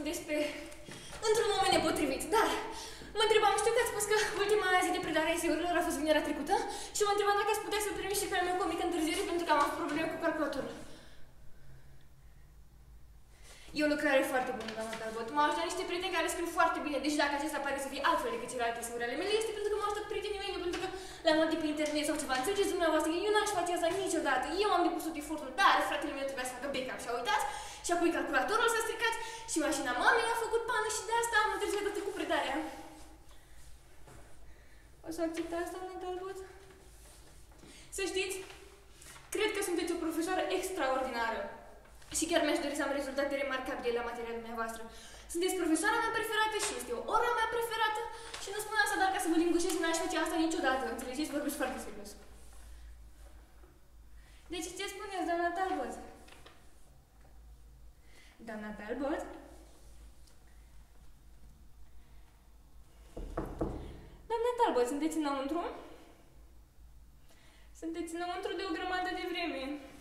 sunteți într-un moment nepotrivit, dar mă întrebam, știu că ați spus că ultima zi de predare a eseilor a fost vinerea trecută și mă întrebam dacă ați putea să primiți și pe al meu cu o mică întârziere pentru că am avut probleme cu calculatorul. E o lucrare foarte bună, doamna Talbot. M-au ajutat niște prieteni care scriu foarte bine, deci dacă acesta pare să fie altfel decât celelalte eseuri ale mele, este pentru că m-au ajutat prietenii mei, nu pentru că l-am luat de pe internet sau ceva. Înțelegeți dumneavoastră că eu n-aș face asta niciodată. Eu am depus tot efortul, dar fratele meu trebuia să facă backup și a uitat și apoi calculatorul s-a stricat și mașina mamei a făcut pană și de asta am întârziat atât cu predarea. O să acceptați, doamna Talbot? Să știți, cred că sunteți o profesoară extraordinară. Și chiar mi-aș dori să am rezultate remarcabile la materia dumneavoastră. Sunteți profesoara mea preferată și este ora mea preferată și nu spun asta doar ca să vă lingușesc, n-aș face asta niciodată. Înțelegeți? Vorbesc foarte serios. Deci ce spuneți, doamna Talbot? Doamna Talbot? Doamna Talbot, sunteți înăuntru? Sunteți înăuntru de o grămadă de vreme.